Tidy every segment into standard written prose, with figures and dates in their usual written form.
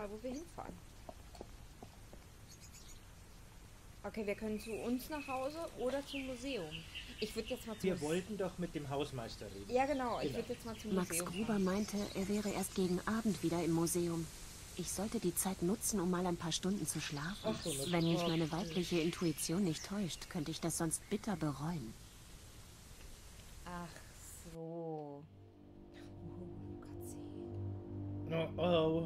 mal, wo wir hinfahren. Okay, wir können zu uns nach Hause oder zum Museum. Ich würde jetzt mal zum... Wir wollten doch mit dem Hausmeister reden. Ja, genau. Ich würde jetzt mal zum Max Museum Gruber fahren. meinte, er wäre erst gegen Abend wieder im Museum. Ich sollte die Zeit nutzen, um mal ein paar Stunden zu schlafen. Ach so, Wenn mich meine weibliche Intuition nicht täuscht, könnte ich das sonst bitter bereuen. Ach so. Oh, oh.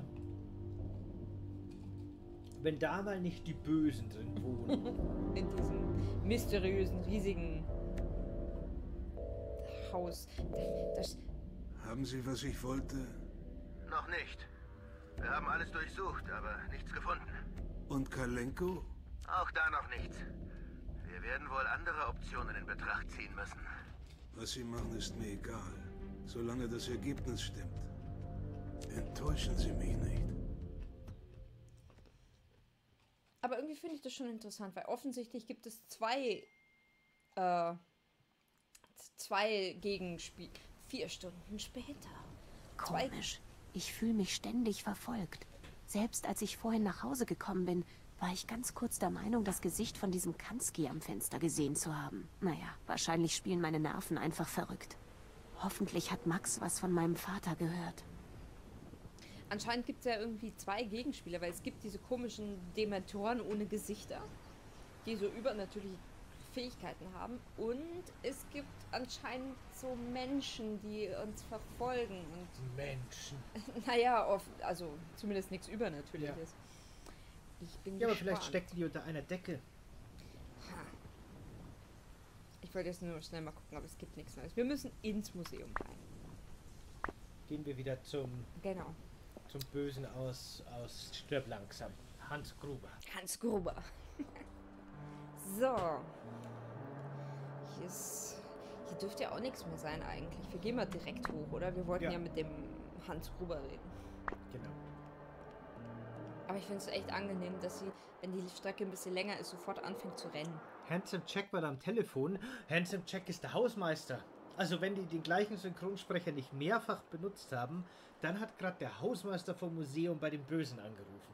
Wenn da mal nicht die Bösen drin wohnen. In diesem mysteriösen, riesigen Haus. Das... Haben Sie, was ich wollte? Noch nicht. Wir haben alles durchsucht, aber nichts gefunden. Und Kalenko? Auch da noch nichts. Wir werden wohl andere Optionen in Betracht ziehen müssen. Was Sie machen, ist mir egal. Solange das Ergebnis stimmt. Enttäuschen Sie mich nicht. Aber irgendwie finde ich das schon interessant, weil offensichtlich gibt es zwei Gegenspiele. 4 Stunden später. Komisch. Ich fühle mich ständig verfolgt. Selbst als ich vorhin nach Hause gekommen bin, war ich ganz kurz der Meinung, das Gesicht von diesem Kanski am Fenster gesehen zu haben. Naja, wahrscheinlich spielen meine Nerven einfach verrückt. Hoffentlich hat Max was von meinem Vater gehört. Anscheinend gibt es ja irgendwie 2 Gegenspieler, weil es gibt diese komischen Dementoren ohne Gesichter, die so übernatürliche Fähigkeiten haben. Und es gibt anscheinend so Menschen, die uns verfolgen. Und Menschen. naja, also zumindest nichts Übernatürliches. Ja. Ich bin Ja, aber gespannt. vielleicht stecken die unter einer Decke. Ich wollte jetzt nur schnell mal gucken, aber es gibt nichts Neues. Wir müssen ins Museum rein. Gehen wir wieder zum Genau. Bösen aus Stirb langsam. Hans Gruber. Hans Gruber. So. Hier dürfte ja auch nichts mehr sein eigentlich. Wir gehen mal direkt hoch, oder? Wir wollten ja mit dem Hans Gruber reden. Genau. Aber ich finde es echt angenehm, dass sie, wenn die Strecke ein bisschen länger ist, sofort anfängt zu rennen. Handsome Jack war da am Telefon. Handsome Jack ist der Hausmeister. Also wenn die den gleichen Synchronsprecher nicht mehrfach benutzt haben, dann hat gerade der Hausmeister vom Museum bei dem Bösen angerufen.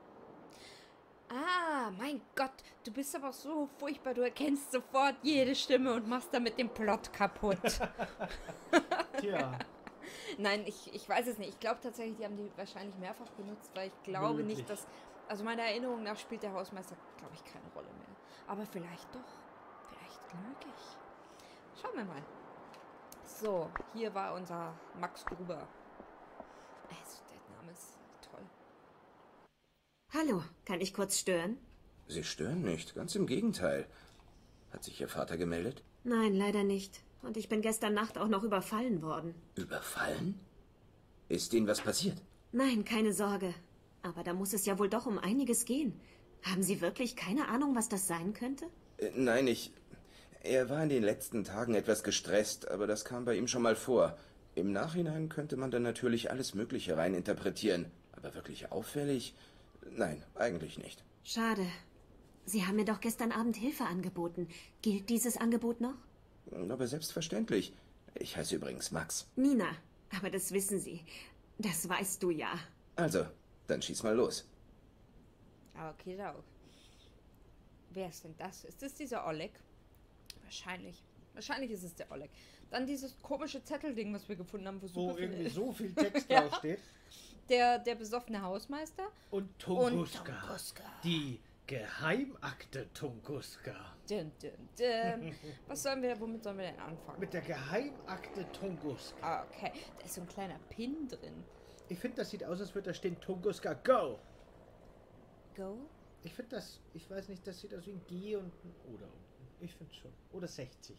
Ah, mein Gott, du bist aber so furchtbar. Du erkennst sofort jede Stimme und machst damit den Plot kaputt. Tja. Nein, ich weiß es nicht. Ich glaube tatsächlich, die haben die wahrscheinlich mehrfach benutzt, weil ich glaube Möglich. nicht, dass... Also meiner Erinnerung nach spielt der Hausmeister, glaube ich, keine Rolle mehr. Aber vielleicht doch. Vielleicht lüge ich. Schauen wir mal. So, hier war unser Max Gruber. Also, der Name ist toll. Hallo, kann ich kurz stören? Sie stören nicht, ganz im Gegenteil. Hat sich Ihr Vater gemeldet? Nein, leider nicht. Und ich bin gestern Nacht auch noch überfallen worden. Überfallen? Ist Ihnen was passiert? Nein, keine Sorge. Aber da muss es ja wohl doch um einiges gehen. Haben Sie wirklich keine Ahnung, was das sein könnte? Nein, Er war in den letzten Tagen etwas gestresst, aber das kam bei ihm schon mal vor. Im Nachhinein könnte man dann natürlich alles Mögliche reininterpretieren. Aber wirklich auffällig? Nein, eigentlich nicht. Schade. Sie haben mir doch gestern Abend Hilfe angeboten. Gilt dieses Angebot noch? Aber selbstverständlich. Ich heiße übrigens Max. Nina, aber das wissen Sie. Das weißt du ja. Also, dann schieß mal los. Okay, auch. Wer ist denn das? Ist das dieser Oleg? Wahrscheinlich. Wahrscheinlich ist es der Oleg. Dann dieses komische Zettelding, was wir gefunden haben, Wo irgendwie so viel Text draufsteht. Der besoffene Hausmeister. Und Tunguska. Die Geheimakte Tunguska. Dun, dun, dun. Womit sollen wir denn anfangen? Mit der Geheimakte Tunguska. Okay, da ist so ein kleiner Pin drin. Ich finde, das sieht aus, als würde da stehen Tunguska Go. Go? Ich finde das, ich weiß nicht, das sieht aus wie ein G und ein Oder unten. Ich finde schon. Oder 60.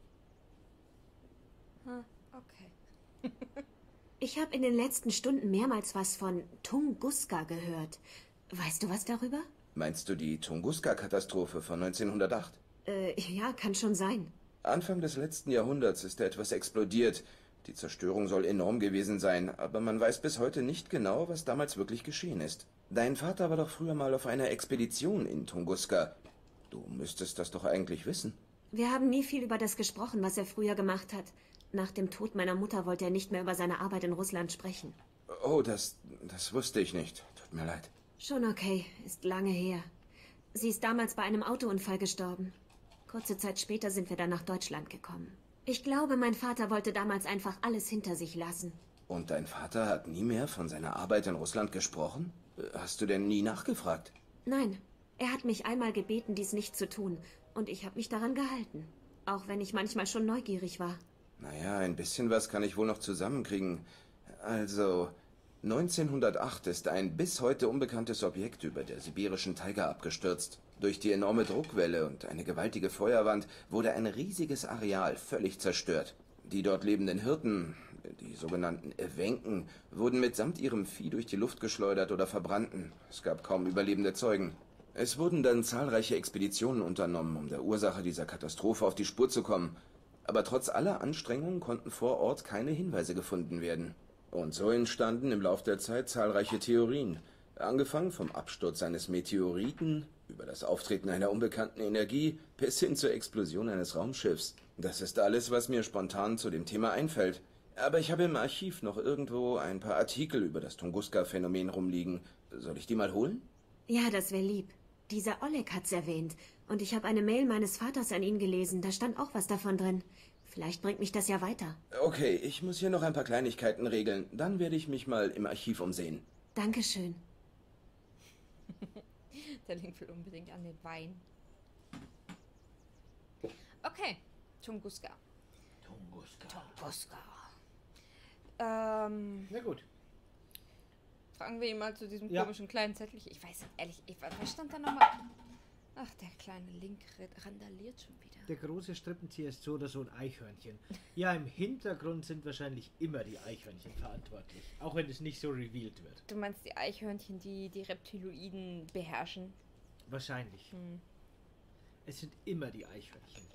Okay. Ich habe in den letzten Stunden mehrmals was von Tunguska gehört. Weißt du was darüber? Meinst du die Tunguska-Katastrophe von 1908? Ja, kann schon sein. Anfang des letzten Jahrhunderts ist da etwas explodiert. Die Zerstörung soll enorm gewesen sein, aber man weiß bis heute nicht genau, was damals wirklich geschehen ist. Dein Vater war doch früher mal auf einer Expedition in Tunguska. Du müsstest das doch eigentlich wissen. Wir haben nie viel über das gesprochen, was er früher gemacht hat. Nach dem Tod meiner Mutter wollte er nicht mehr über seine Arbeit in Russland sprechen. Oh, das wusste ich nicht. Tut tut mir leid. Schon okay, ist lange her. Sie ist damals bei einem Autounfall gestorben. Kurze Zeit später sind wir dann nach Deutschland gekommen. Ich glaube, mein Vater wollte damals einfach alles hinter sich lassen. Und dein Vater hat nie mehr von seiner Arbeit in Russland gesprochen? Hast du denn nie nachgefragt? Nein, er hat mich einmal gebeten, dies nicht zu tun. Und ich habe mich daran gehalten. Auch wenn ich manchmal schon neugierig war. Naja, ein bisschen was kann ich wohl noch zusammenkriegen. Also, 1908 ist ein bis heute unbekanntes Objekt über der sibirischen Taiga abgestürzt. Durch die enorme Druckwelle und eine gewaltige Feuerwand wurde ein riesiges Areal völlig zerstört. Die dort lebenden Hirten, die sogenannten Ewenken, wurden mitsamt ihrem Vieh durch die Luft geschleudert oder verbrannten. Es gab kaum überlebende Zeugen. Es wurden dann zahlreiche Expeditionen unternommen, um der Ursache dieser Katastrophe auf die Spur zu kommen. Aber trotz aller Anstrengungen konnten vor Ort keine Hinweise gefunden werden. Und so entstanden im Lauf der Zeit zahlreiche Theorien. Angefangen vom Absturz eines Meteoriten, über das Auftreten einer unbekannten Energie, bis hin zur Explosion eines Raumschiffs. Das ist alles, was mir spontan zu dem Thema einfällt. Aber ich habe im Archiv noch irgendwo ein paar Artikel über das Tunguska-Phänomen rumliegen. Soll ich die mal holen? Ja, das wäre lieb. Dieser Oleg hat's erwähnt. Und ich habe eine Mail meines Vaters an ihn gelesen. Da stand auch was davon drin. Vielleicht bringt mich das ja weiter. Okay, ich muss hier noch ein paar Kleinigkeiten regeln. Dann werde ich mich mal im Archiv umsehen. Dankeschön. Der Link will unbedingt an den Wein. Okay, Tunguska. Tunguska. Na gut. Fragen wir ihn mal zu diesem Ja. komischen kleinen Zettel. Ich weiß ehrlich, was stand da nochmal? Ach, der kleine Link randaliert schon wieder. Der große Strippenzieher ist so oder so ein Eichhörnchen. Ja, im Hintergrund sind wahrscheinlich immer die Eichhörnchen verantwortlich. Auch wenn es nicht so revealed wird. Du meinst die Eichhörnchen, die die Reptiloiden beherrschen? Wahrscheinlich. Es sind immer die Eichhörnchen.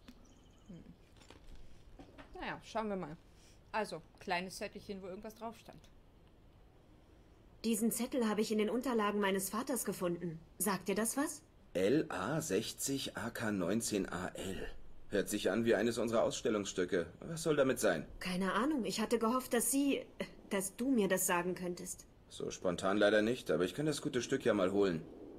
Naja, schauen wir mal. Also, kleines Zettelchen, wo irgendwas drauf stand. Diesen Zettel habe ich in den Unterlagen meines Vaters gefunden. Sagt dir das was? LA60 AK19AL. Hört sich an wie eines unserer Ausstellungsstücke. Was soll damit sein? Keine Ahnung. Ich hatte gehofft, dass du mir das sagen könntest. So spontan leider nicht, aber ich kann das gute Stück ja mal holen.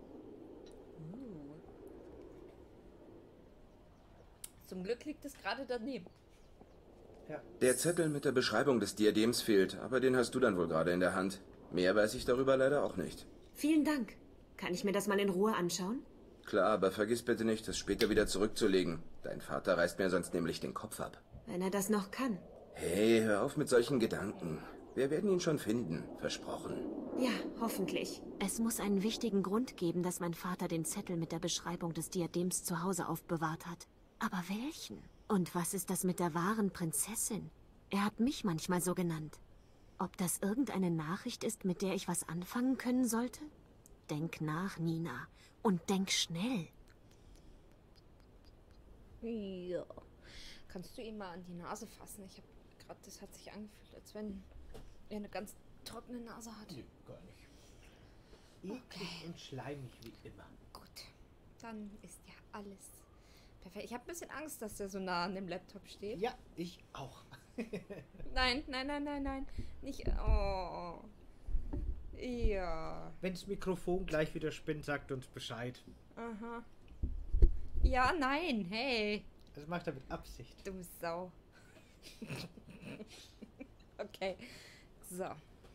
Zum Glück liegt es gerade daneben. Der Zettel mit der Beschreibung des Diadems fehlt, aber den hast du dann wohl gerade in der Hand. Mehr weiß ich darüber leider auch nicht. Vielen Dank. Kann ich mir das mal in Ruhe anschauen? Klar, aber vergiss bitte nicht, es später wieder zurückzulegen. Dein Vater reißt mir sonst nämlich den Kopf ab. Wenn er das noch kann. Hey, hör auf mit solchen Gedanken. Wir werden ihn schon finden, versprochen. Ja, hoffentlich. Es muss einen wichtigen Grund geben, dass mein Vater den Zettel mit der Beschreibung des Diadems zu Hause aufbewahrt hat. Aber welchen? Und was ist das mit der wahren Prinzessin? Er hat mich manchmal so genannt. Ob das irgendeine Nachricht ist, mit der ich was anfangen können sollte? Denk nach, Nina. Und denk schnell. Ja. Kannst du ihn mal an die Nase fassen? Ich habe gerade, das hat sich angefühlt, als wenn er eine ganz trockene Nase hat. Nee, gar nicht. Eklig und schleimig wie immer. Gut, dann ist ja alles perfekt. Ich habe ein bisschen Angst, dass der so nah an dem Laptop steht. Ja, ich auch. Nein. Nicht. Oh. Ja. Wenn das Mikrofon gleich wieder spinnt, sagt uns Bescheid. Aha. Ja, nein, hey. Das macht er mit Absicht. Du Sau. Okay. So.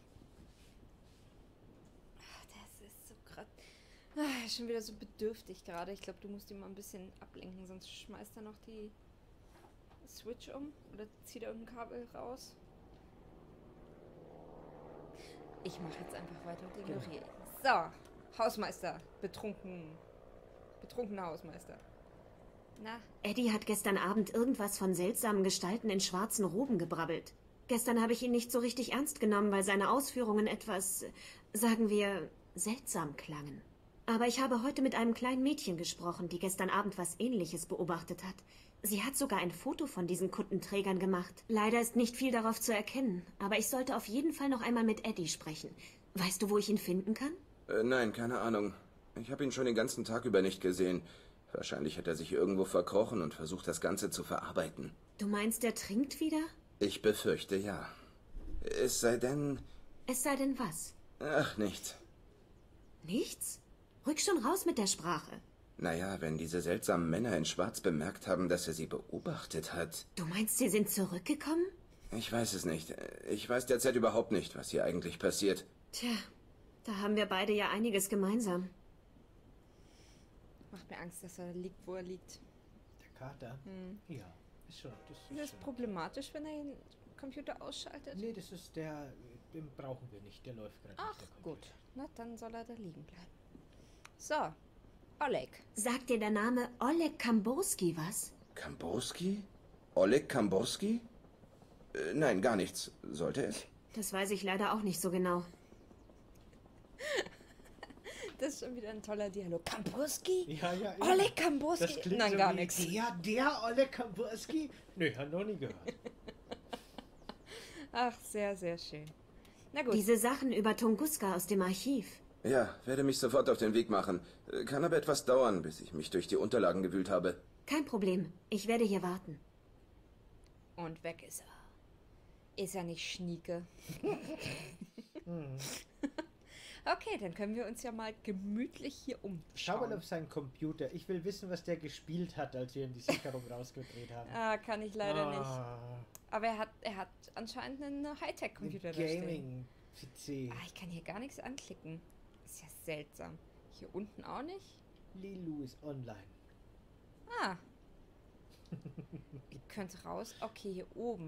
Das ist so gerade. Schon wieder so bedürftig gerade. Ich glaube, du musst ihn mal ein bisschen ablenken, sonst schmeißt er noch die Switch um oder zieht er irgendein Kabel raus. Ich mache jetzt einfach weiter und ignoriere ihn. So, Hausmeister. Betrunkener Hausmeister. Na? Eddie hat gestern Abend irgendwas von seltsamen Gestalten in schwarzen Roben gebrabbelt. Gestern habe ich ihn nicht so richtig ernst genommen, weil seine Ausführungen etwas, sagen wir, seltsam klangen. Aber ich habe heute mit einem kleinen Mädchen gesprochen, die gestern Abend was Ähnliches beobachtet hat. Sie hat sogar ein Foto von diesen Kuttenträgern gemacht. Leider ist nicht viel darauf zu erkennen, aber ich sollte auf jeden Fall noch einmal mit Eddie sprechen. Weißt du, wo ich ihn finden kann? Nein, keine Ahnung. Ich habe ihn schon den ganzen Tag über nicht gesehen. Wahrscheinlich hat er sich irgendwo verkrochen und versucht, das Ganze zu verarbeiten. Du meinst, er trinkt wieder? Ich befürchte, ja. Es sei denn... Es sei denn was? Ach, nichts. Nichts? Rück schon raus mit der Sprache. Naja, wenn diese seltsamen Männer in Schwarz bemerkt haben, dass er sie beobachtet hat. Du meinst, sie sind zurückgekommen? Ich weiß es nicht. Ich weiß derzeit überhaupt nicht, was hier eigentlich passiert. Tja, da haben wir beide ja einiges gemeinsam. Macht mir Angst, dass er liegt, wo er liegt. Der Kater? Ja, ist schon. Das ist problematisch, wenn er den Computer ausschaltet. Nee, das ist der. Den brauchen wir nicht. Der läuft gerade Ach, nicht. Der Computer. gut. Na, dann soll er da liegen bleiben. So, Oleg. Sagt dir der Name Oleg Kamborski was? Kamborski? Oleg Kamborski? Nein, gar nichts. Sollte es? Das weiß ich leider auch nicht so genau. Das ist schon wieder ein toller Dialog. Kamborski? Ja, ja. eben. Oleg Kamborski? Das klingt Nein, so gar wie nichts. Der Oleg Kamborski? Nö, hat noch nie gehört. Ach, sehr, sehr schön. Na gut. Diese Sachen über Tunguska aus dem Archiv. Ja, werde mich sofort auf den Weg machen. Kann aber etwas dauern, bis ich mich durch die Unterlagen gewühlt habe. Kein Problem. Ich werde hier warten. Und weg ist er. Ist er nicht Schnieke? Okay, dann können wir uns ja mal gemütlich hier Schau mal umschauen. auf seinen Computer. Ich will wissen, was der gespielt hat, als wir ihn die Sicherung rausgedreht haben. Ah, kann ich leider nicht. Ah, Aber er hat anscheinend einen Hightech-Computer da stehen. Gaming-PC. Ah, ich kann hier gar nichts anklicken. Ist ja seltsam. Hier unten auch nicht? Lilu ist online. Ah. Ihr könnt raus. Okay, hier oben.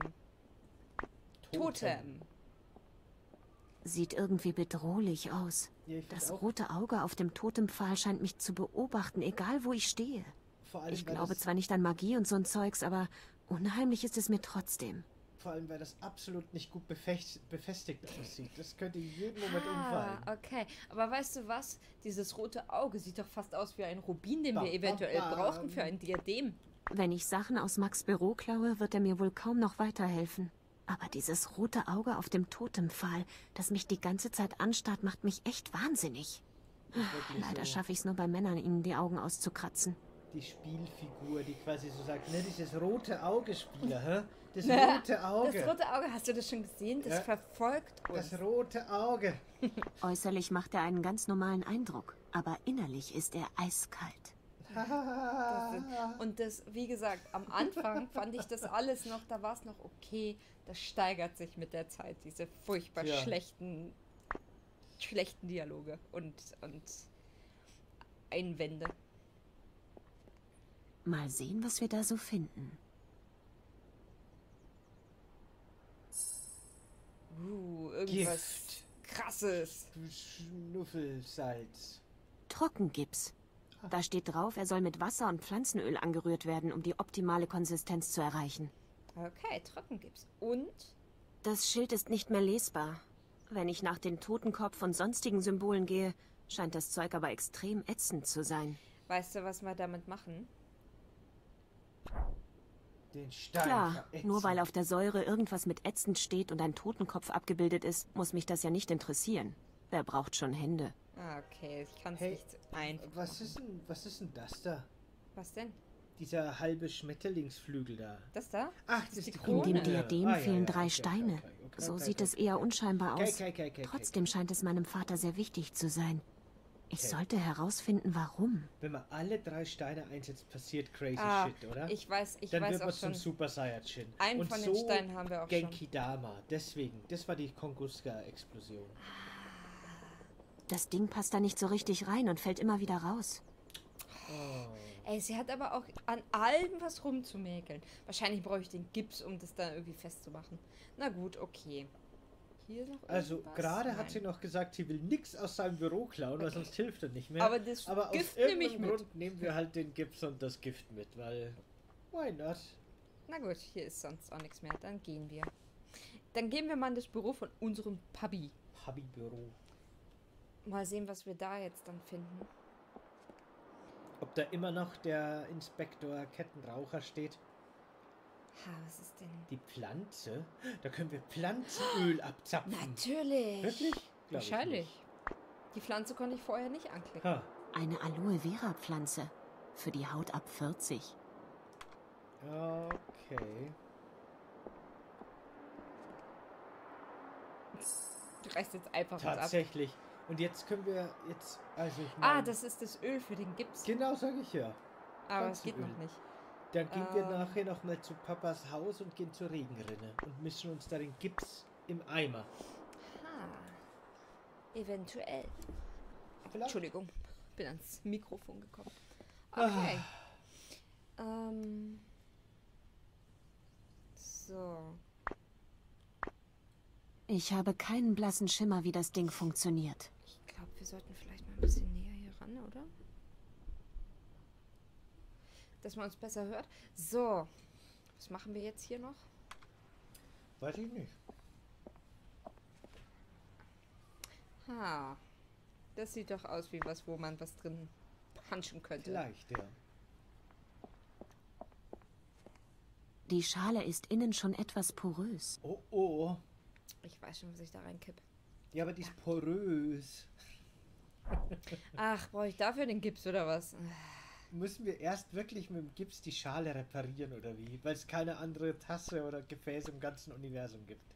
Totem. Sieht irgendwie bedrohlich aus. Ja, ich Das find auch, rote Auge auf dem Totempfahl scheint mich zu beobachten, egal wo ich stehe. vor allem, Ich weil glaube das, zwar nicht an Magie und so ein Zeugs, aber unheimlich ist es mir trotzdem. vor allem, weil das absolut nicht gut befestigt aussieht. Das könnte jeden Moment umfallen. Okay. Aber weißt du was? Dieses rote Auge sieht doch fast aus wie ein Rubin, den Bam, wir eventuell bam, bam. brauchen für ein Diadem. Wenn ich Sachen aus Max' Büro klaue, wird er mir wohl kaum noch weiterhelfen. Aber dieses rote Auge auf dem Totempfahl, das mich die ganze Zeit anstarrt, macht mich echt wahnsinnig. Wirklich Leider so. schaffe ich es nur bei Männern, ihnen die Augen auszukratzen. Die Spielfigur, die quasi so sagt, ne, dieses rote Auge-Spieler, hä? Das rote Auge. Das rote Auge, hast du das schon gesehen? Das Ja. verfolgt uns. Das rote Auge. Äußerlich macht er einen ganz normalen Eindruck, aber innerlich ist er eiskalt. Und das, wie gesagt, am Anfang fand ich das alles noch, da war es noch okay. Das steigert sich mit der Zeit, diese furchtbar Ja. schlechten Dialoge und Einwände. Mal sehen, was wir da so finden. Irgendwas Krasses. Schnuffelsalz. Trockengips. Da steht drauf, er soll mit Wasser und Pflanzenöl angerührt werden, um die optimale Konsistenz zu erreichen. Okay, Trockengips. Und? Das Schild ist nicht mehr lesbar. Wenn ich nach den Totenkopf und sonstigen Symbolen gehe, scheint das Zeug aber extrem ätzend zu sein. Weißt du, was wir damit machen? Den Stein Klar, verätzen. nur weil auf der Säure irgendwas mit ätzend steht und ein Totenkopf abgebildet ist, muss mich das ja nicht interessieren. Wer braucht schon Hände? Okay, ich kann es Hey, nicht einfach. was ist denn das da? Was denn? Dieser halbe Schmetterlingsflügel da. Das da? Ach, das ist die In Krone. dem Diadem Ah, ja, fehlen ja, 3 okay, Steine. okay, okay, So okay, sieht okay. es eher unscheinbar aus. Okay. Trotzdem scheint es meinem Vater sehr wichtig zu sein. Ich Okay. sollte herausfinden, warum. Wenn man alle 3 Steine einsetzt, passiert crazy Ah, shit, oder? ich weiß Dann wird auch man schon. zum Super Saiyajin. Einen Und von so den Steinen haben wir auch Genki Dama. Deswegen, das war die Tunguska-Explosion. Das Ding passt da nicht so richtig rein und fällt immer wieder raus. Ey, sie hat aber auch an allem was rumzumäkeln. Wahrscheinlich brauche ich den Gips, um das da irgendwie festzumachen. Na gut, okay. Hier ist noch Also irgendwas? gerade Nein. hat sie noch gesagt, sie will nichts aus seinem Büro klauen, weil sonst hilft er nicht mehr. Aber das aus Gift nehme ich irgendeinem mit. Grund nehmen wir halt den Gips und das Gift mit, weil why not? Na gut, hier ist sonst auch nichts mehr. Dann gehen wir. Dann gehen wir mal in das Büro von unserem Papi. Hobby-Büro. Mal sehen, was wir da jetzt dann finden. Ob da immer noch der Inspektor Kettenraucher steht? Ha, was ist denn? Die Pflanze? Da können wir Pflanzenöl abzapfen. Natürlich. Wirklich? Glaub ich Wahrscheinlich. nicht. Die Pflanze konnte ich vorher nicht anklicken. Ha. Eine Aloe Vera Pflanze. Für die Haut ab 40. Okay. Du reißt jetzt einfach was ab. Tatsächlich. Und jetzt können wir also ich Ah, mein, das ist das Öl für den Gips. genau, sage ich ja. Aber es geht Pflanzenöl. noch nicht. Dann gehen wir nachher noch mal zu Papas Haus und gehen zur Regenrinne und mischen uns da den Gips im Eimer. Eventuell. Vielleicht. Entschuldigung, bin ans Mikrofon gekommen. Okay. So. Ich habe keinen blassen Schimmer, wie das Ding funktioniert. Ich glaube, wir sollten vielleicht mal ein bisschen näher hier ran, oder? Dass man uns besser hört. So. Was machen wir jetzt hier noch? Weiß ich nicht. Das sieht doch aus wie was, wo man was drin punchen könnte. Vielleicht, ja. Die Schale ist innen schon etwas porös. Oh, oh. Ich weiß schon, was ich da reinkipp. Ja, aber die ist porös. Ach, brauche ich dafür den Gips oder was? Müssen wir erst wirklich mit dem Gips die Schale reparieren oder wie? Weil es keine andere Tasse oder Gefäß im ganzen Universum gibt.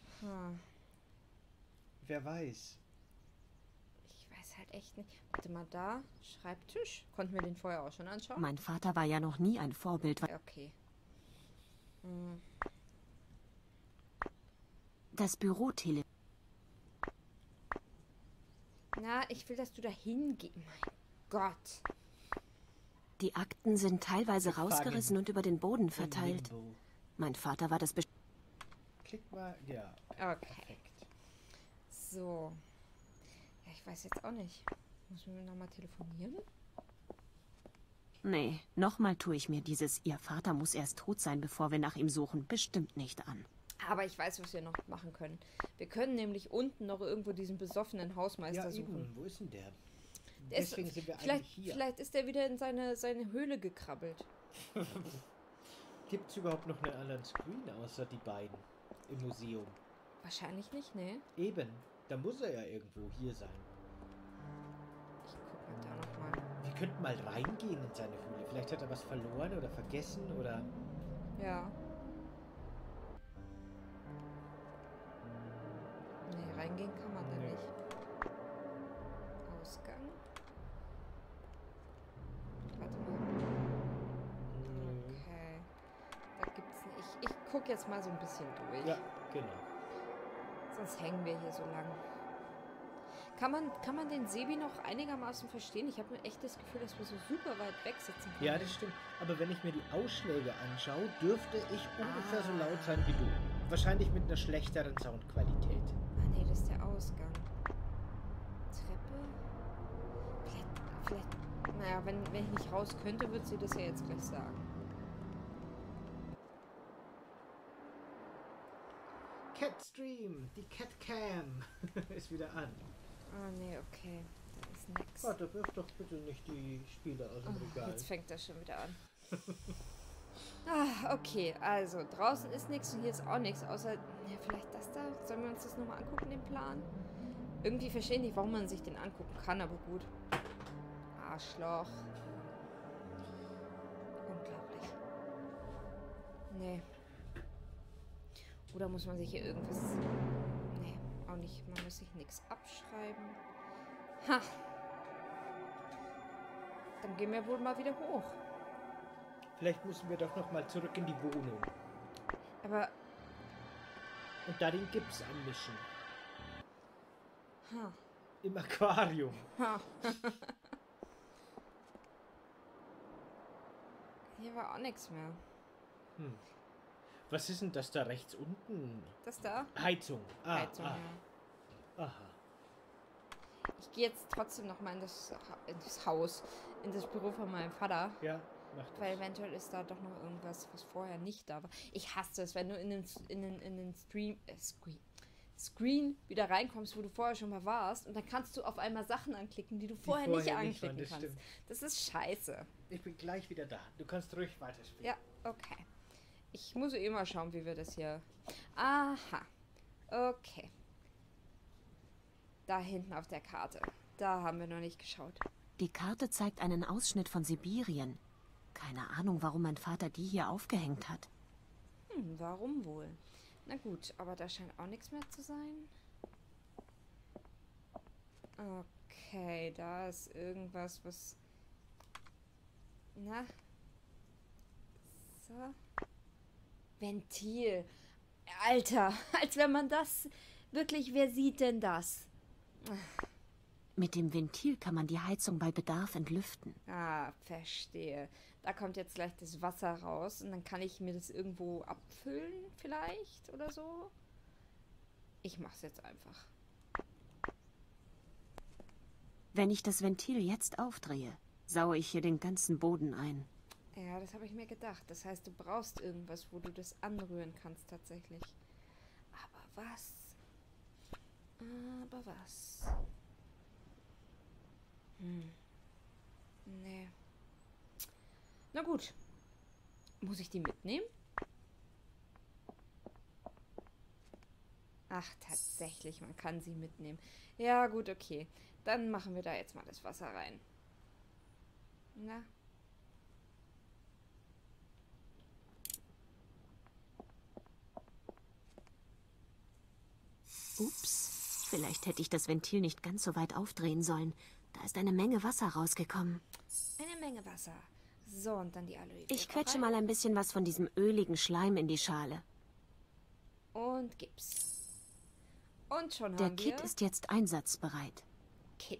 Wer weiß. Ich weiß halt echt nicht. Warte mal, da. Schreibtisch. Konnten wir den vorher auch schon anschauen? Mein Vater war ja noch nie ein Vorbild. Okay. Das Bürotele. Na, ich will, dass du da hingehst. Mein Gott. Die Akten sind teilweise rausgerissen und über den Boden verteilt. Limbo. Mein Vater war das Klick mal, ja. Okay. Perfekt. So. Ja, ich weiß jetzt auch nicht. Müssen wir nochmal telefonieren? Nee, nochmal tue ich mir dieses Ihr Vater muss erst tot sein, bevor wir nach ihm suchen, bestimmt nicht an. Aber ich weiß, was wir noch machen können. Wir können nämlich unten noch irgendwo diesen besoffenen Hausmeister Ja, suchen. eben. Wo ist denn der? Der ist, Deswegen sind wir vielleicht, eigentlich hier. vielleicht ist er wieder in seine Höhle gekrabbelt. Gibt es überhaupt noch einen anderen Screen außer die beiden im Museum? Wahrscheinlich nicht, ne? Eben. Da muss er ja irgendwo hier sein. Ich guck mal da nochmal. Wir könnten mal reingehen in seine Höhle. Vielleicht hat er was verloren oder vergessen oder... Ja. Nee, reingehen kann man da Nee. nicht. Ausgang. Warte mal. Okay. Da gibt's nicht. Ich guck jetzt mal so ein bisschen durch. Ja, genau. Sonst hängen wir hier so lang. Kann man den Sebi noch einigermaßen verstehen? Ich habe nur echt das Gefühl, dass wir so super weit weg sitzen können. Ja, das stimmt. Aber wenn ich mir die Ausschläge anschaue, dürfte ich ungefähr so laut sein wie du. Wahrscheinlich mit einer schlechteren Soundqualität. Ah nee, das ist der Ausgang. Treppe? Vielleicht. Naja, wenn ich nicht raus könnte, würde sie das ja jetzt gleich sagen. Catstream, die Catcam ist wieder an. Ah nee, okay. Da ist nix. Warte, wirf doch bitte nicht die Spiele aus dem Regal. Jetzt fängt das schon wieder an. Okay, also draußen ist nichts und hier ist auch nichts, außer, ja, vielleicht das da. Sollen wir uns das nochmal angucken, den Plan? Irgendwie verstehe ich nicht, warum man sich den angucken kann, aber gut. Arschloch. Unglaublich. Nee. Oder muss man sich hier irgendwas... Nee, auch nicht. Man muss sich nichts abschreiben. Ha! Dann gehen wir wohl mal wieder hoch. Vielleicht müssen wir doch noch mal zurück in die Wohnung Aber... und da den Gips anmischen. Ha. Im Aquarium. Ha. Hier war auch nichts mehr. Was ist denn das da rechts unten? Das da? Heizung. Heizung, ja. Aha. Ich gehe jetzt trotzdem noch mal in das Haus, in das Büro von meinem Vater. Ja, macht das. Weil eventuell ist da doch noch irgendwas, was vorher nicht da war. Ich hasse es, wenn du in den Screen wieder reinkommst, wo du vorher schon mal warst. Und dann kannst du auf einmal Sachen anklicken, die du vorher nicht anklicken das kannst. stimmt. Das ist scheiße. Ich bin gleich wieder da. Du kannst ruhig weiterspielen. Ja, okay. Ich muss eh mal schauen, wie wir das hier... Aha. Okay. Da hinten auf der Karte. Da haben wir noch nicht geschaut. Die Karte zeigt einen Ausschnitt von Sibirien. Keine Ahnung, warum mein Vater die hier aufgehängt hat. Warum wohl? Na gut, aber da scheint auch nichts mehr zu sein. Okay, da ist irgendwas, was... Na? So. Ventil. Alter, als wenn man das... Wirklich, wer sieht denn das? Mit dem Ventil kann man die Heizung bei Bedarf entlüften. Ah, verstehe. Da kommt jetzt gleich das Wasser raus und dann kann ich mir das irgendwo abfüllen vielleicht oder so. Ich mach's jetzt einfach. Wenn ich das Ventil jetzt aufdrehe, saue ich hier den ganzen Boden ein. Ja, das habe ich mir gedacht. Das heißt, du brauchst irgendwas, wo du das anrühren kannst tatsächlich. Aber was? Aber was? Nee. Na gut. Muss ich die mitnehmen? Ach, tatsächlich, man kann sie mitnehmen. Ja, gut, okay. Dann machen wir da jetzt mal das Wasser rein. Na? Ups, vielleicht hätte ich das Ventil nicht ganz so weit aufdrehen sollen. Da ist eine Menge Wasser rausgekommen. Eine Menge Wasser. So, und dann die Aloe Vera Ich quetsche rein. mal ein bisschen was von diesem öligen Schleim in die Schale. Und gib's. Und schon Der haben wir... Kit ist jetzt einsatzbereit. Kit.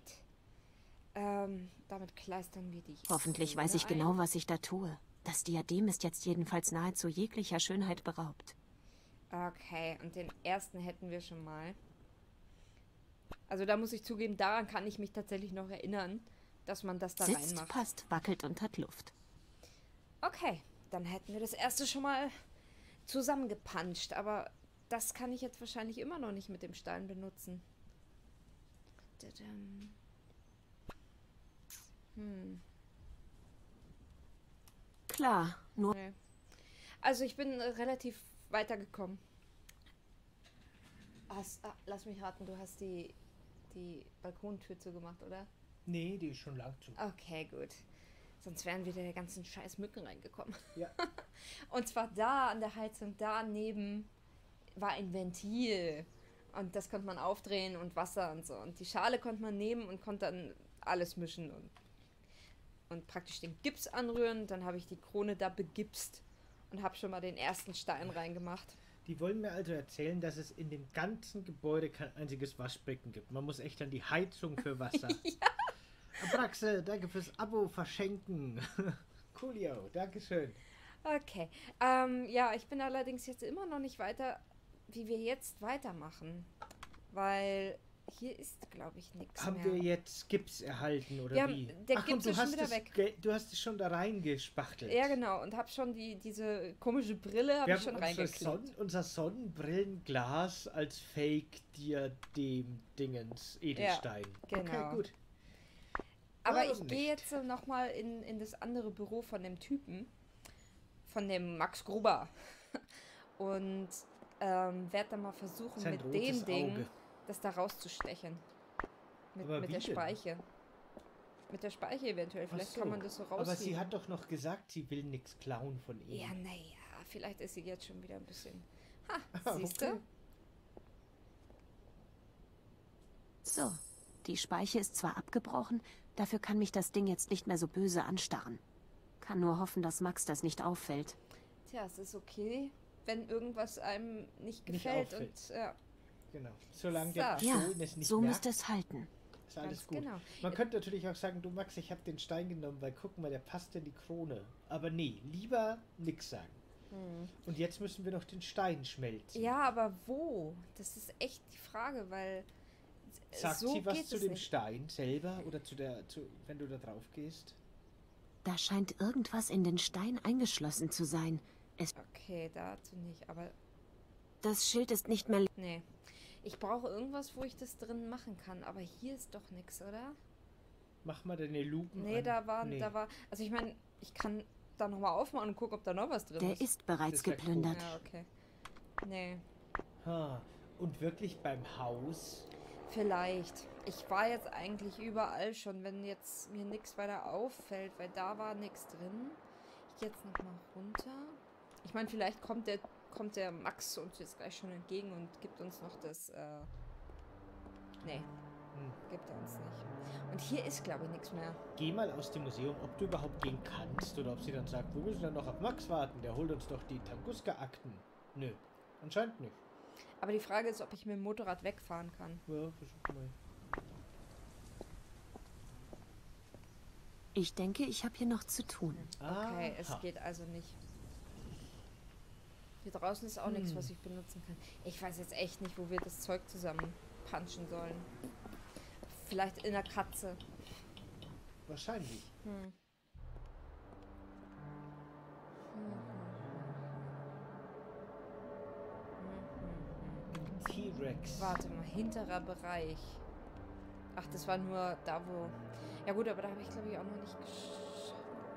Damit kleistern wir die... Hoffentlich Krone weiß ich ein. genau, was ich da tue. Das Diadem ist jetzt jedenfalls nahezu jeglicher Schönheit beraubt. Okay, und den ersten hätten wir schon mal. Also da muss ich zugeben, daran kann ich mich tatsächlich noch erinnern, dass man das da Sitzt, reinmacht. passt, wackelt und hat Luft. Okay, dann hätten wir das erste schon mal zusammengepanscht, aber das kann ich jetzt wahrscheinlich immer noch nicht mit dem Stein benutzen. Tadam. Klar, nur Nee. Also ich bin relativ weitergekommen. Lass mich raten, du hast die Balkontür zugemacht, oder? Nee, die ist schon lang zu. Okay, gut. Sonst wären wieder der ganzen scheiß Mücken reingekommen. Ja. Und zwar da an der Heizung, daneben war ein Ventil. Und das konnte man aufdrehen und Wasser und so. Und die Schale konnte man nehmen und konnte dann alles mischen und praktisch den Gips anrühren. Dann habe ich die Krone da begipst und habe schon mal den ersten Stein reingemacht. Die wollen mir also erzählen, dass es in dem ganzen Gebäude kein einziges Waschbecken gibt. Man muss echt an die Heizung für Wasser. Ja. Abraxe, danke fürs Abo verschenken. Coolio, dankeschön. Okay. Ja, ich bin allerdings jetzt immer noch nicht weiter, wie wir jetzt weitermachen. Weil hier ist, glaube ich, nichts mehr. Haben wir jetzt Gips erhalten oder Ja, wie? der Ach, Gips und ist schon wieder weg. Du hast es schon da reingespachtelt. Ja, genau. Und habe schon diese komische Brille habe Wir ich schon haben reingeklebt. unser Sonnenbrillenglas als Fake-Diadem-Dingens Edelstein. Ja, genau. Okay, gut. Aber Warum ich gehe nicht? jetzt nochmal in das andere Büro von dem Typen, von dem Max Gruber. Und werde dann mal versuchen, Sein mit rotes dem Ding Auge. das da rauszustechen. Aber Mit wie der denn? Speiche. Mit der Speiche eventuell. Vielleicht Ach so. kann man das so rausheben. Aber sie hat doch noch gesagt, sie will nichts klauen von ihm. Ja, naja, vielleicht ist sie jetzt schon wieder ein bisschen... Ha, Ah, siehst okay. du? so. Die Speiche ist zwar abgebrochen, dafür kann mich das Ding jetzt nicht mehr so böse anstarren. Kann nur hoffen, dass Max das nicht auffällt. Tja, es ist okay, wenn irgendwas einem nicht Nicht gefällt. auffällt. Und ja, Genau. Solange So. der Ja, Pistolen es nicht so merkt, müsste es halten. ist alles ganz gut. genau. Man könnte natürlich auch sagen, du Max, ich habe den Stein genommen, weil guck mal, der passt in die Krone. Aber nee, lieber nix sagen. Und jetzt müssen wir noch den Stein schmelzen. Ja, aber wo? Das ist echt die Frage, weil Sagt so sie was geht zu es dem nicht. Stein selber oder wenn du da drauf gehst? Da scheint irgendwas in den Stein eingeschlossen zu sein. Okay, dazu nicht, aber Das Schild ist nicht mehr... nee. Ich brauche irgendwas, wo ich das drin machen kann, aber hier ist doch nichts, oder? Mach mal deine Lupen Nee, an. da war, also ich meine, ich kann da nochmal aufmachen und gucken, ob da noch was drin Der ist. ist bereits Das wär geplündert. Ja, okay. Nee, Ha. Und wirklich beim Haus? vielleicht. Ich war jetzt eigentlich überall schon, wenn jetzt mir nichts weiter auffällt, weil da war nichts drin. Ich gehe jetzt nochmal runter. Ich meine, vielleicht kommt der Max uns jetzt gleich schon entgegen und gibt uns noch das, nee. Gibt er uns nicht. Und hier ist, glaube ich, nichts mehr. Geh mal aus dem Museum, ob du überhaupt gehen kannst oder ob sie dann sagt, wir müssen dann noch auf Max warten, der holt uns doch die Tunguska-Akten. Nö, anscheinend nicht. Aber die Frage ist, ob ich mit dem Motorrad wegfahren kann. Ja, versuch mal. Ich denke, ich habe hier noch zu tun. Okay, Aha. es geht also nicht. Hier draußen ist auch nichts, was ich benutzen kann. Ich weiß jetzt echt nicht, wo wir das Zeug zusammen punchen sollen. Vielleicht in der Katze. Wahrscheinlich. T-Rex. Warte mal, hinterer Bereich. Ach, das war nur da, wo... Ja gut, aber da habe ich, glaube ich, auch noch nicht geschaut.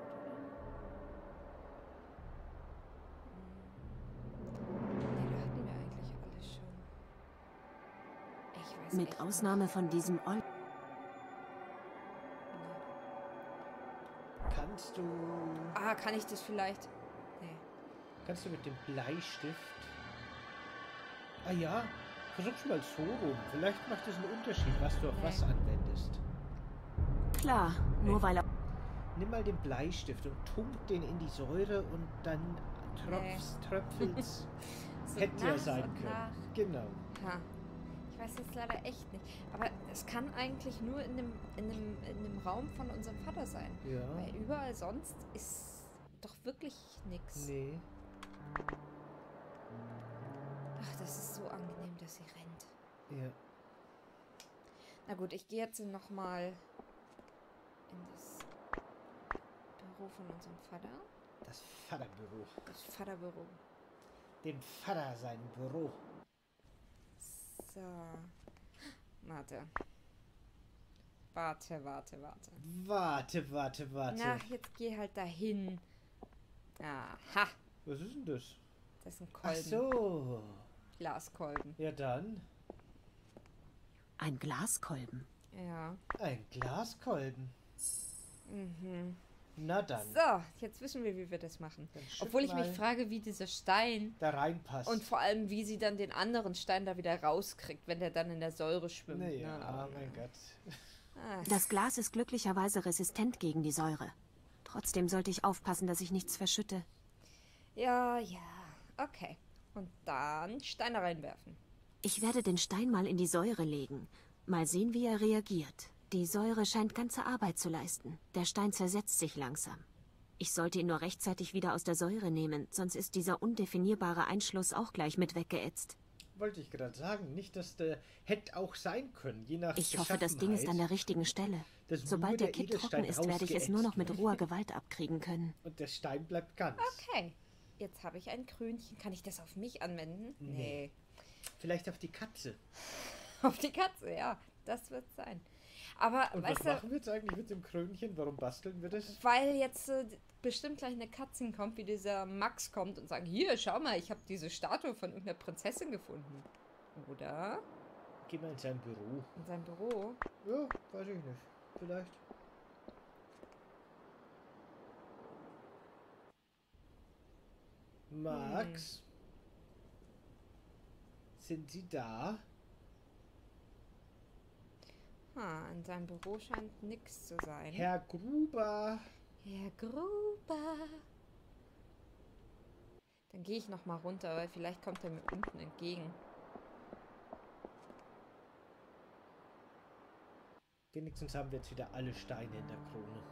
Nee, da hatten wir eigentlich alles schon. Ich weiß Mit echt Ausnahme von diesem Oll... Kannst du... nicht. Ah, kann ich das vielleicht? Nee. Kannst du mit dem Bleistift... Ah ja, versuch's mal so rum. Vielleicht macht es einen Unterschied, was du auf was anwendest. Klar, nur weil er... Nimm mal den Bleistift und tunk den in die Säure und dann tröpfelt's. So Hätte ja nach sein und können. nach. Genau. Ha. Ich weiß jetzt leider echt nicht. Aber es kann eigentlich nur in dem Raum von unserem Vater sein. Ja. Weil überall sonst ist doch wirklich nichts. Nee. Ach, das ist so angenehm, dass sie rennt. Ja. Na gut, ich gehe jetzt nochmal in das Büro von unserem Vater. Das Vaterbüro. Das Vaterbüro. Dem Vater sein Büro. So. Warte. Warte. Warte. Na, jetzt geh halt dahin. Aha. Was ist denn das? Das ist ein Ach Kolben. so. Glaskolben. Ja dann. Ein Glaskolben. Ja. Ein Glaskolben. Mhm. Na dann. So, jetzt wissen wir, wie wir das machen. Dann schütt Obwohl ich mal mich frage, wie dieser Stein da reinpasst. und vor allem, wie sie dann den anderen Stein da wieder rauskriegt, wenn der dann in der Säure schwimmt. Naja, Ne? Aber- mein Gott. Ah, Das Glas ist glücklicherweise resistent gegen die Säure. Trotzdem sollte ich aufpassen, dass ich nichts verschütte. ja, okay. Und dann Steine reinwerfen. Ich werde den Stein mal in die Säure legen. Mal sehen, wie er reagiert. Die Säure scheint ganze Arbeit zu leisten. Der Stein zersetzt sich langsam. Ich sollte ihn nur rechtzeitig wieder aus der Säure nehmen, sonst ist dieser undefinierbare Einschluss auch gleich mit weggeätzt. Wollte ich gerade sagen. Nicht, dass der hätte auch sein können, je nach Ich hoffe, das Ding ist an der richtigen Stelle. dass nur Sobald der der Kitt Edelstein trocken ist, werde ich es nur noch mit rausgeätzt roher Gewalt abkriegen können. Und der Stein bleibt ganz. Okay. Jetzt habe ich ein Krönchen. Kann ich das auf mich anwenden? Nee. Vielleicht auf die Katze. Auf die Katze, ja. Das wird sein. Aber, Und weißt was du, machen wir jetzt eigentlich mit dem Krönchen? Warum basteln wir das? weil jetzt bestimmt gleich eine Katze kommt, wie dieser Max kommt und sagt, hier, schau mal, ich habe diese Statue von irgendeiner Prinzessin gefunden. Oder? Geh mal in sein Büro. In seinem Büro. Ja, weiß ich nicht. Vielleicht. Max? Sind Sie da? In seinem Büro scheint nichts zu sein. Herr Gruber? Herr Gruber. Dann gehe ich noch mal runter, weil vielleicht kommt er mir unten entgegen. Wenigstens haben wir jetzt wieder alle Steine in der Krone.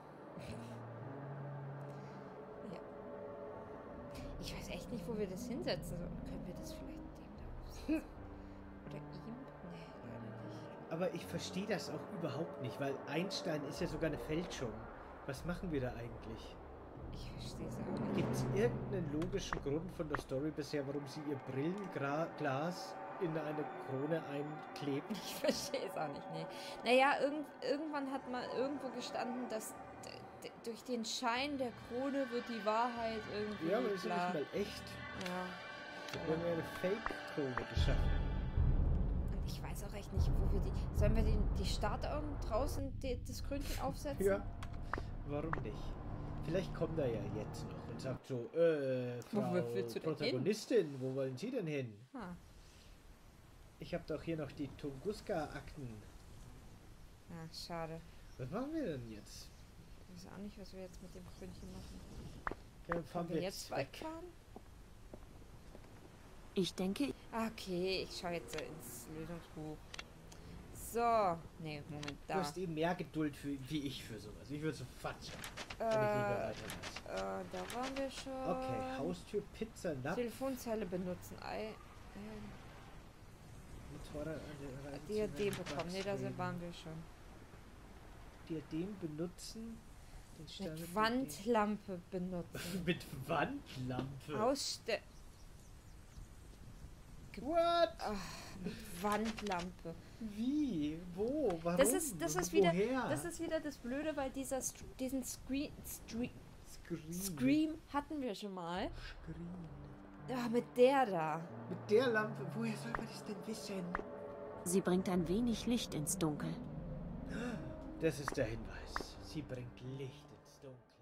Ja. Ich weiß echt nicht, wo wir das hinsetzen sollen. Können wir das vielleicht dem da aufsetzen? Oder ihm? Nee, leider nicht. Aber ich verstehe das auch überhaupt nicht, weil Einstein ist ja sogar eine Fälschung. Was machen wir da eigentlich? Ich verstehe es auch nicht. Gibt es irgendeinen logischen Grund von der Story bisher, warum sie ihr Brillenglas in eine Krone einklebt? Ich verstehe es auch nicht, nee. Naja, irgendwann hat mal irgendwo gestanden, dass durch den Schein der Krone wird die Wahrheit irgendwie Ja, aber ist ja klar. nicht mal echt. Ja. Wir haben ja eine Fake-Krone geschaffen. Und ich weiß auch echt nicht, wo wir die... Sollen wir die Startaugen draußen das Krönchen aufsetzen? Ja, warum nicht? Vielleicht kommt er ja jetzt noch und sagt so, Frau willst du denn Protagonistin, wo wollen Sie denn hin? Ha. Ich habe doch hier noch die Tunguska-Akten. Ah, schade. Was machen wir denn jetzt? Ich weiß auch nicht, was wir jetzt mit dem Krönchen machen. Ja, dann fahren Wollen wir jetzt weg. wegfahren? Ich denke, Okay, ich schaue jetzt ins Lösungsbuch. So. Nee, Moment, Du da. hast eben mehr Geduld wie ich für sowas. Ich würde sofort schauen, wenn ich lieber weitermache. Da waren wir schon. Okay, Haustür, Pizza, Napf, Telefonzelle benutzen. Motorrad, Diadem bekommen. Ne, da waren wir schon. Diadem benutzen. Den Standard Mit Wandlampe benutzen. Mit Wandlampe. Ausstellen. What? Mit Wandlampe. Wie? Wo? Warum? Das ist wieder Woher? das ist wieder das Blöde, weil diesen Screen. Scream hatten wir schon mal. Screen. Ja, mit der da. Mit der Lampe? Woher soll man das denn wissen? sie bringt ein wenig Licht ins Dunkel. Das ist der Hinweis. Sie bringt Licht ins Dunkel.